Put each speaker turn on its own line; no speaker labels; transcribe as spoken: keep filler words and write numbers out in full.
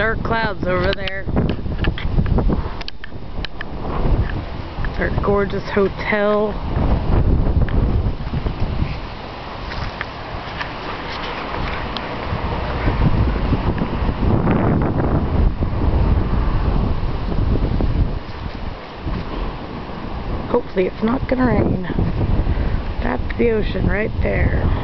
dark clouds over there. It's our gorgeous hotel. Hopefully it's not gonna rain. That's the ocean right there.